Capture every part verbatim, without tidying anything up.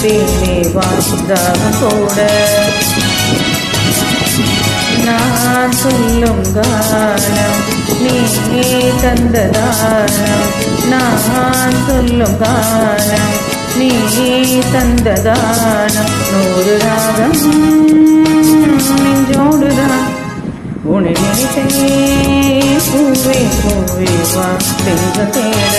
தேனே வா தாகம் போட நான் சொல்லும் கானம் நீ தந்த தானம் நான் சொல்லும் கானம் நீ தந்த தானம் நூறு ராகம் நெஞ்சோடுதான் உன்னை நினைத்தே பூவே பூவே வா தென்ற தேட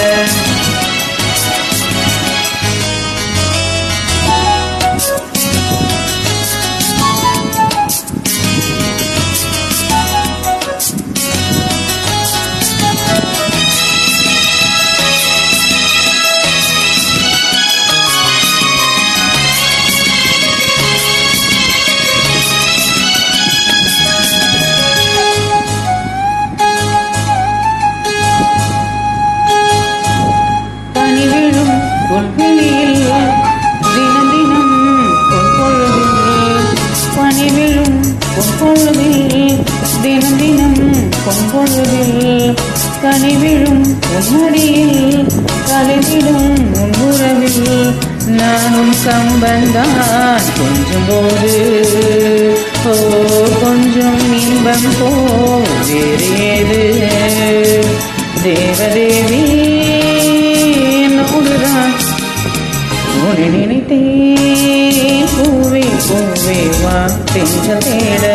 பொன்வெளியில் தினம் தினம் பொன்பொழுதில் பனி விழும் பொன்பொழுதில் தினம் தினம் பொன்பொழுதில் கனி விழும் உன்மடியில் கலைவிடும் உன்னுறவில் நானும் கம்பந்தான் கொஞ்சம் போது ஓ கொஞ்சம் இன்பம் போ வேறு ஏது தேவதேவி உன்னை நினைத்தே பூவே பூவே வா தென்ற தேட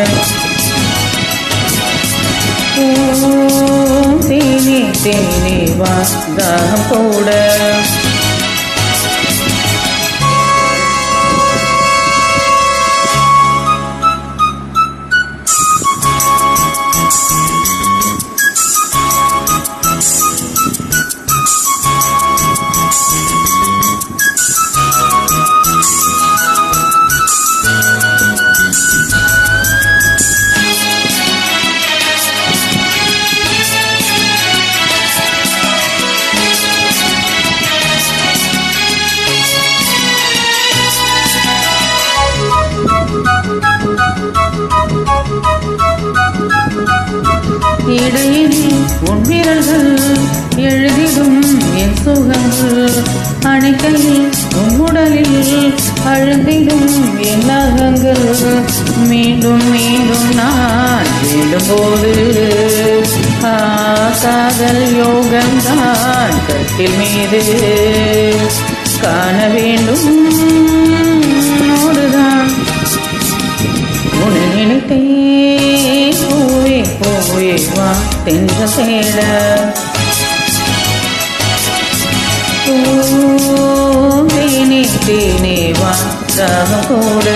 தேனே தேனே வா தாகம் போட இடையினில் உன் விரல்கள் எழுதிடும் என் சுகங்கள் அணைக்கையில் உன் உடலில் அழுந்திடும் என் நகங்கள் மீண்டும் மீண்டும் நான் வேண்டும் போது காதல் யோகம்தான் கட்டில் மீது காண வேண்டும் நோடுதான் உன்னை நினைத்தே பூவே பூவே வா தென்ற தேட தேனே தேனே வா தாகம் போட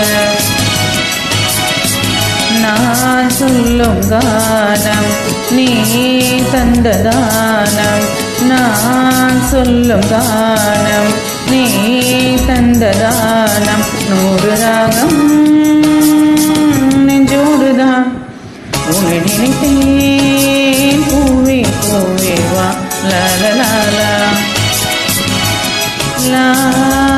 நான் சொல்லும் கானம் நீ தந்த தானம் நான் சொல்லும் கானம் நீ தந்த தானம் நூறு ராகம் நெஞ்சோடுதான் உன்னை நினைத்தேன் பூவே பூவே வா லா லா லா லா